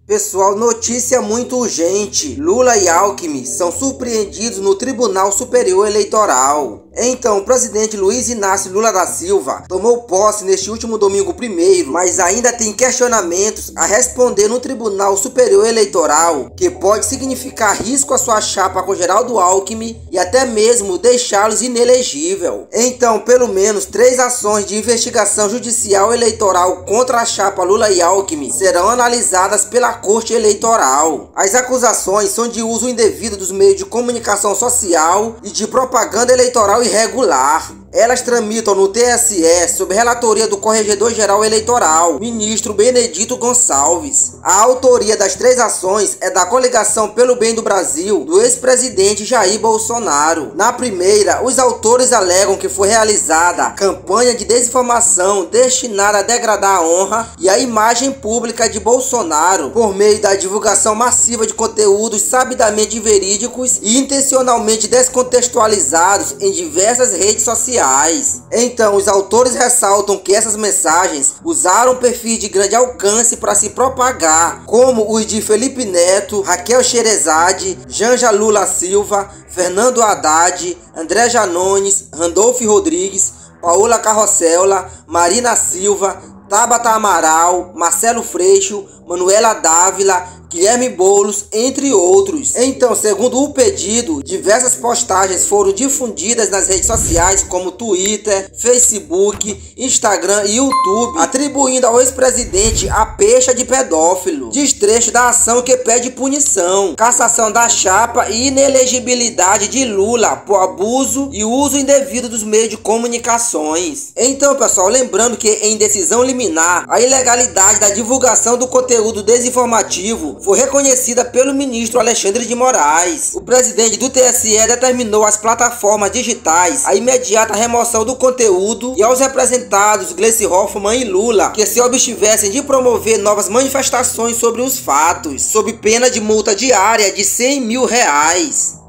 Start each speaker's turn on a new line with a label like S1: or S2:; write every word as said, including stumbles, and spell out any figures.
S1: Pessoal, notícia muito urgente. Lula e Alckmin são surpreendidos no Tribunal Superior Eleitoral. Então, o presidente Luiz Inácio Lula da Silva tomou posse neste último domingo primeiro, mas ainda tem questionamentos a responder no Tribunal Superior Eleitoral, que pode significar risco à sua chapa com Geraldo Alckmin e até mesmo deixá-los inelegível. Então, pelo menos três ações de investigação judicial eleitoral contra a chapa Lula e Alckmin serão analisadas pela Corte Eleitoral. As acusações são de uso indevido dos meios de comunicação social e de propaganda eleitoral irregular. Elas tramitam no T S E sob relatoria do Corregedor-Geral Eleitoral, ministro Benedito Gonçalves. A autoria das três ações é da Coligação pelo Bem do Brasil, do ex-presidente Jair Bolsonaro. Na primeira, os autores alegam que foi realizada campanha de desinformação destinada a degradar a honra e a imagem pública de Bolsonaro por meio da divulgação massiva de conteúdos sabidamente verídicos e intencionalmente descontextualizados em diversas redes sociais. Então, os autores ressaltam que essas mensagens usaram perfis de grande alcance para se propagar, como os de Felipe Neto, Raquel Sherazade, Janja Lula Silva, Fernando Haddad, André Janones, Randolfo Rodrigues, Paola Carrossela, Marina Silva, Tabata Amaral, Marcelo Freixo, Manuela Dávila, Guilherme Boulos, entre outros. Então, segundo o pedido, diversas postagens foram difundidas nas redes sociais como Twitter, Facebook, Instagram e YouTube, atribuindo ao ex-presidente a pecha de pedófilo. Diz trecho da ação que pede punição, cassação da chapa e inelegibilidade de Lula por abuso e uso indevido dos meios de comunicações. Então, pessoal, lembrando que em decisão liminar, a ilegalidade da divulgação do conteúdo desinformativo foi reconhecida pelo ministro Alexandre de Moraes. O presidente do T S E determinou às plataformas digitais a imediata remoção do conteúdo e aos representados Gleice Hoffmann e Lula que se abstivessem de promover novas manifestações sobre os fatos, sob pena de multa diária de cem mil reais.